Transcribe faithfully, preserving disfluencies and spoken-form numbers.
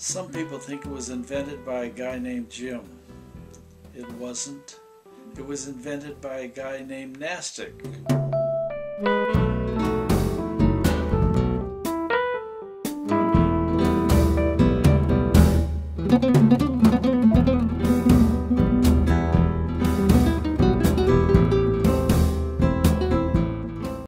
Some people think it was invented by a guy named Jim. It wasn't. It was invented by a guy named Nastic.